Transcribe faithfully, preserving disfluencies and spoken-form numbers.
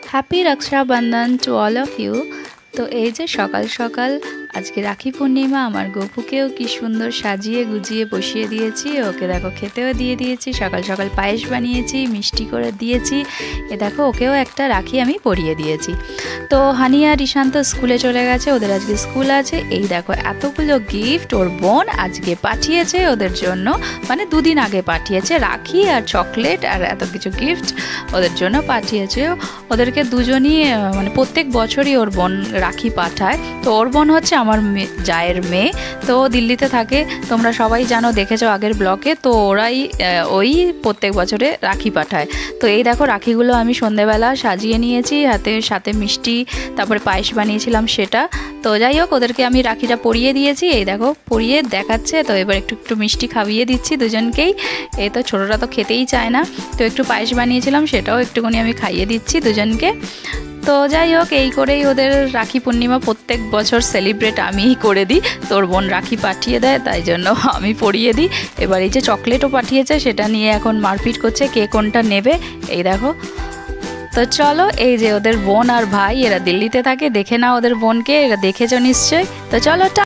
Happy Rakshabandhan to all of you. তো এই যে সকাল সকাল আজকে রাখি পূর্ণিমা, আমার গপুকেও কি সুন্দর সাজিয়ে গুজিয়ে বসিয়ে দিয়েছি। ওকে দেখো খেতেও দিয়ে দিয়েছি, সকাল সকাল পায়েস বানিয়েছি, মিষ্টি করে দিয়েছি। এ দেখো ওকেও একটা রাখি আমি পরিয়ে দিয়েছি। তো হানি আর ঈশান্ত স্কুলে চলে গেছে, ওদের আজকে স্কুল আছে। এই দেখো এতগুলো গিফট ওর বোন আজকে পাঠিয়েছে ওদের জন্য, মানে দুদিন আগে পাঠিয়েছে, রাখি আর চকলেট আর এত কিছু গিফট ওদের জন্য পাঠিয়েছে। ওদেরকে দুজনই মানে প্রত্যেক বছরই ওর বোন রাখি পাঠায়। তো ওর বোন হচ্ছে আমার জায়ের মেয়ে, তো দিল্লিতে থাকে, তোমরা সবাই জানো, দেখেছো আগের ব্লকে। তো ওরাই ওই প্রত্যেক বছরে রাখি পাঠায়। তো এই দেখো রাখিগুলো আমি সন্ধেবেলা সাজিয়ে নিয়েছি, হাতে সাথে মিষ্টি, তারপরে পায়েস বানিয়েছিলাম সেটা। তো যাই হোক ওদেরকে আমি রাখিটা পরিয়ে দিয়েছি, এই দেখো পরিয়ে দেখাচ্ছে। তো এবার একটু একটু মিষ্টি খাইয়ে দিচ্ছি দুজনকেই। এই তো ছোটোটা তো খেতেই চায় না, তো একটু পায়েস বানিয়েছিলাম সেটাও একটুখানি আমি খাইয়ে দিচ্ছি দুজনকে। তো যাই হোক এই করেই ওদের রাখি পূর্ণিমা প্রত্যেক বছর সেলিব্রেট আমিই করে দিই। তোর বোন রাখি পাঠিয়ে দেয়, তাই জন্য আমি পরিয়ে দিই। এবার এই যে চকলেটও পাঠিয়েছে, সেটা নিয়ে এখন মারপিট করছে কে কোনটা নেবে। এই দেখো, তো চলো এই যে ওদের বোন আর ভাই এরা দিল্লিতে থাকে, দেখে না ওদের বোনকে, এরা দেখেছো নিশ্চয়ই। তো চলো।